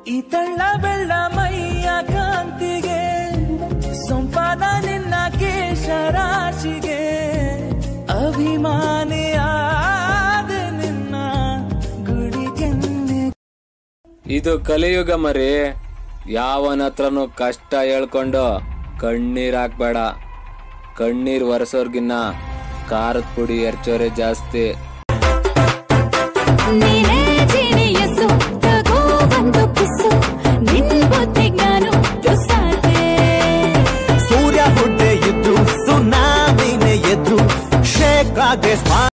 ಈ ತಳ್ಳ ಬೆಳ್ಳ ಮೈಯ ಕಾಂತಿಗೆ ಸೊಂಪಾದ ನಿನ್ನ ಕೇಶರಾಶಿಗೆ ಅಭಿಮಾನಿಯಾದ ನಿನ್ನ ಗುಡಿ ಕೆನ್ನೆ. ಇದು ಕಲಿಯುಗ ಮರಿ. ಯಾವನ ಹತ್ರನು ಕಷ್ಟ ಹೇಳ್ಕೊಂಡು ಕಣ್ಣೀರ್ ಹಾಕ್ಬೇಡ. ಕಣ್ಣೀರ್ ಒರೆಸೋರ್ಗಿನ್ನ ಖಾರದ ಪುಡಿ ಎರ್ಚೋರೆ ಜಾಸ್ತಿ. ಸೂರ್ಯ ಹುಟ್ಟೆ ಇದ್ರು ಸುನಾಮಿನೇ ಎದ್ರು ಶೇಕಾಗೆ